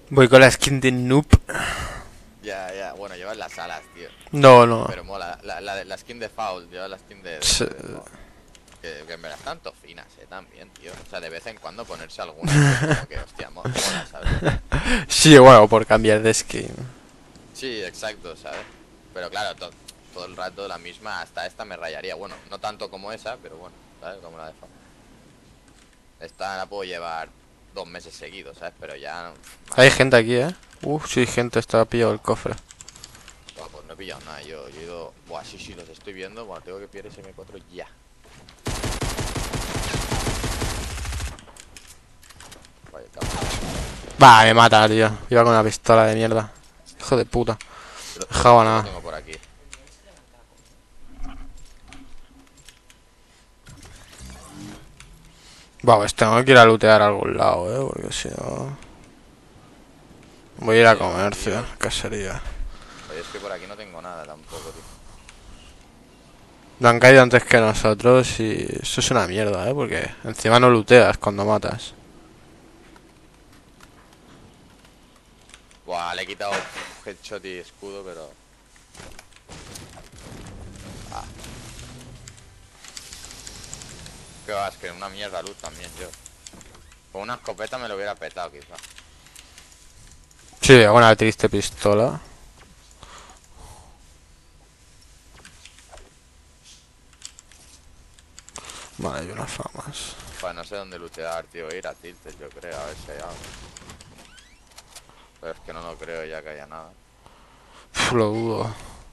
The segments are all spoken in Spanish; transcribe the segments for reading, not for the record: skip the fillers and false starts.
Voy con la skin de Noob. Ya, ya, bueno, llevas las alas, tío. No, no. Pero mola, la skin de Foul, llevas la skin S- de Foul. Que en verdad están finas, también, tío. O sea, de vez en cuando ponerse alguna, tío, es como que, hostia, mola, ¿sabes? Sí, bueno, por cambiar de skin. Sí, exacto, ¿sabes? Pero claro, todo el rato la misma, hasta esta me rayaría. Bueno, no tanto como esa, pero bueno, ¿sabes? Como la de Foul. Esta la puedo llevar 2 meses seguidos, ¿sabes? Pero ya, Hay más. gente aquí, sí, gente, está pillado el cofre. Buah, pues no he pillado nada, yo he ido. Buah, sí, sí, los estoy viendo. Bueno, tengo que pillar ese M4 ya. Vaya cabrón. Va, me mata, tío. Iba con una pistola de mierda. Hijo de puta. Dejaba Yo lo nada. tengo por aquí. Va, pues tengo que ir a lootear a algún lado, porque si no... Voy a ir a Sí, o aquí comercio, o. ¿qué sería? Oye, es que por aquí no tengo nada tampoco, tío. No han caído antes que nosotros y eso es una mierda, porque encima no looteas cuando matas. Buah, le he quitado headshot y escudo, pero. Ah, qué va, es que una mierda luz también, yo. Con una escopeta me lo hubiera petado, quizá. Sí, una triste pistola. Vale, hay unas famas. Pues no sé dónde lootear, tío. Ir a Tilted, yo creo, a ver si hay algo. Pero es que no lo creo ya que haya nada. Lo dudo.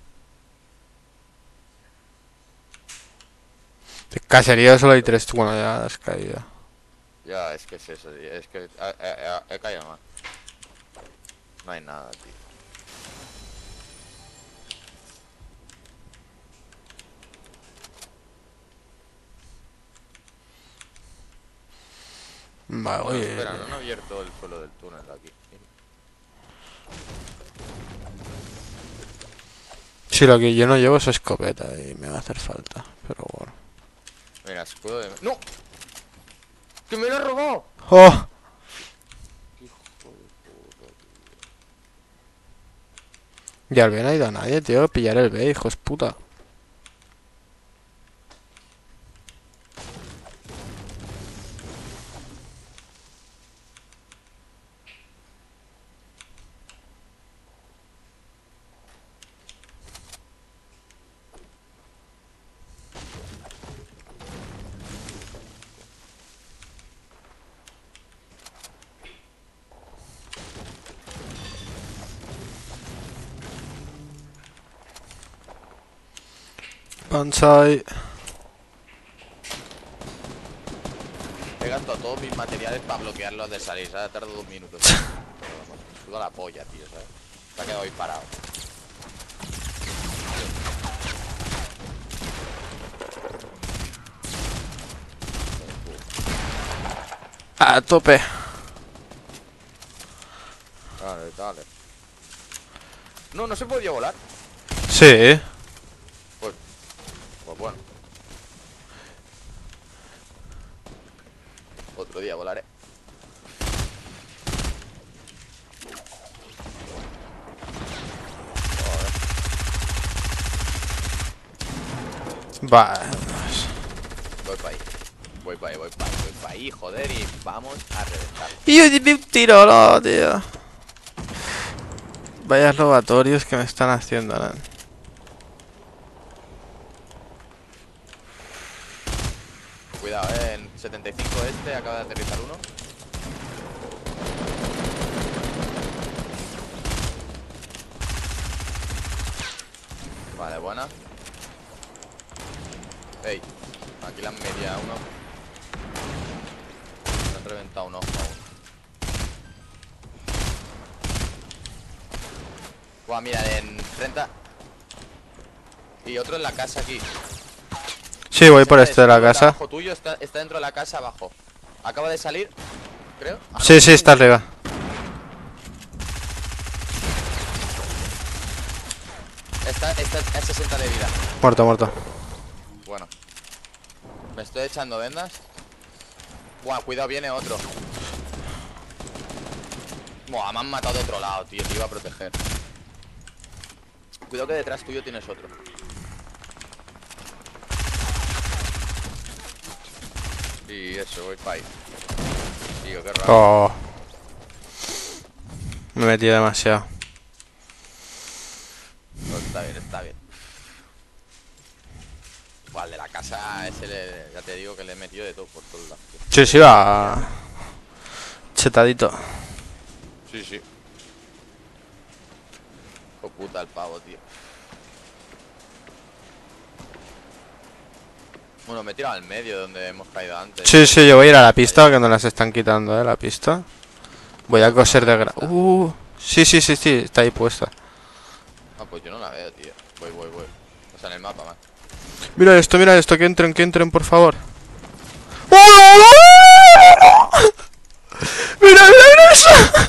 De casería solo hay tres. Bueno, ya has caído. Ya, es que es eso, tío. Es que he caído mal. No hay nada, tío. Vale, Bueno, oye. espera, no han abierto el suelo del túnel aquí. Sí, lo que yo no llevo es escopeta y me va a hacer falta. Pero bueno. Mira, escudo de. ¡No! ¡Que me lo ha robado! ¡Oh! ¡Qué hijo de puta, tío! Y al B no ha ido a nadie, tío. Pillar el B, hijos puta. Pansai. He gastado todos mis materiales para bloquearlos de salir, ¿sabes? Tardo 2 minutos en salir. Pero vamos, me suda la polla, tío, ¿sabes? Se ha quedado ahí parado. A tope. Dale, dale. No, no se podía volar. Sí. Pues, pues bueno, otro día volaré. Joder. Vale. Voy para ahí. Voy para ahí, voy para ahí, voy para ahí, joder, y vamos a reventarlo. Y yo di un tiro, no, tío. Vaya robatorios que me están haciendo, ¿no? Cuidado, en 75 este acaba de aterrizar uno. Vale, buena. Ey, aquí la han media a uno. Me han reventado un ojo aún. Buah, mira, en 30. Y otro en la casa aquí. Sí, voy por 60 de este de la escudo, de casa. abajo tuyo, está dentro de la casa abajo. Acaba de salir, creo. Ah, no, Sí, sí, sigue, está sigue. arriba. Está a 60 de vida. Muerto, muerto. Bueno, me estoy echando vendas. Buah, cuidado, viene otro. Buah, me han matado de otro lado, tío. Te iba a proteger. Cuidado que detrás tuyo tienes otro. Y eso, voy para ahí. Tío, qué raro. Oh. Me he metido demasiado. No, está bien, está bien. Buah, el de la casa ese, ya te digo que le he metido de todo por todos lados. Sí, sí, va. Chetadito. Sí, sí. Hijo puta el pavo, tío. Bueno, me he tirado al medio donde hemos caído antes. Sí, sí, yo voy a ir a la pista, que nos las están quitando, la pista. Voy a coser de sí, sí, sí, sí, está ahí puesta. Ah, pues yo no la veo, tío. Voy. O sea, en el mapa, más. Mira esto, que entren, por favor. Mira eso.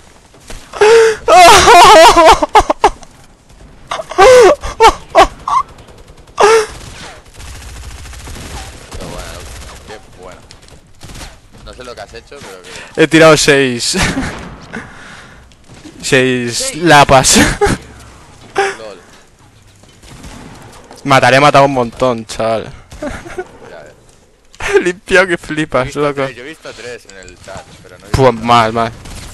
Qué buena, qué buena. No sé lo que has hecho, pero que... He tirado 6. 6 lapas. LOL. He matado un montón, chaval. Ya ves. He limpiado que flipas, loco. Yo he visto 3 en el chat, pero no he visto Pues más. más.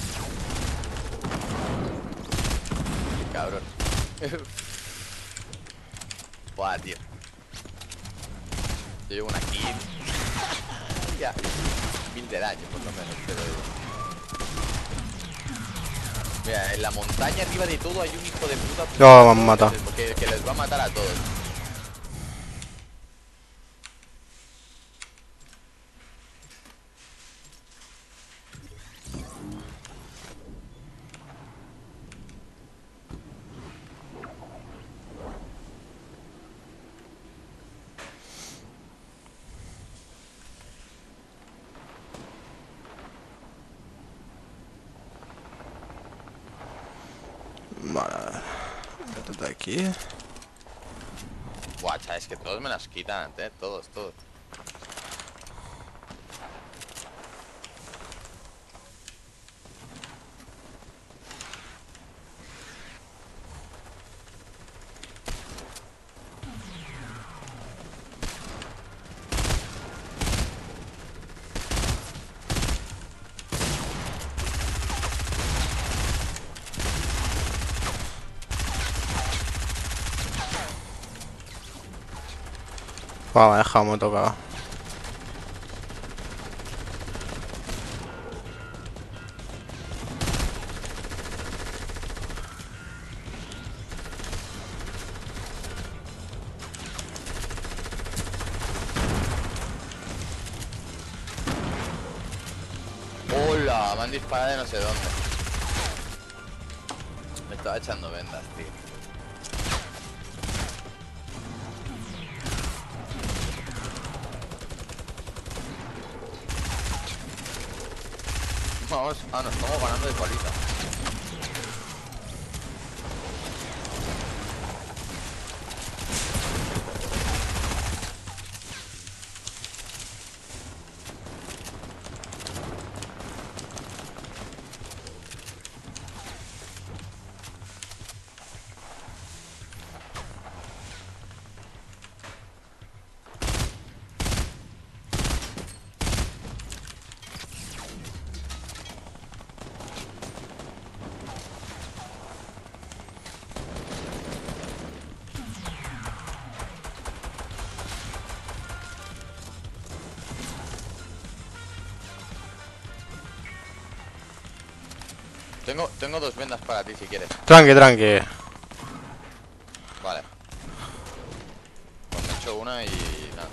Qué cabrón. Buah, tío. Yo llevo una kill. Ya. 1000 de daño, por lo menos, pero... Mira, en la montaña arriba de todo hay un hijo de puta... No, me han matado. Que les va a matar a todos. Vale. Métete aquí. Buah, es que todos me las quitan, todos. Vamos, dejamos tocado. Hola, me han disparado de no sé dónde. Me estaba echando vendas, tío. Vamos, nos estamos ganando de paliza. Tengo 2 vendas para ti si quieres. Tranqui. Vale. Pues me echo una y nada.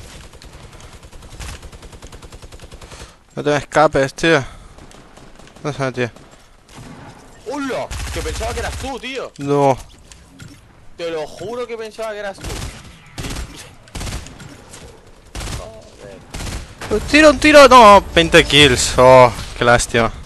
No te me escapes, tío. ¿Dónde se metió? ¡Hola! Que pensaba que eras tú, tío. No. Te lo juro que pensaba que eras tú. Joder. Un tiro. No, 20 kills. Oh, qué lástima.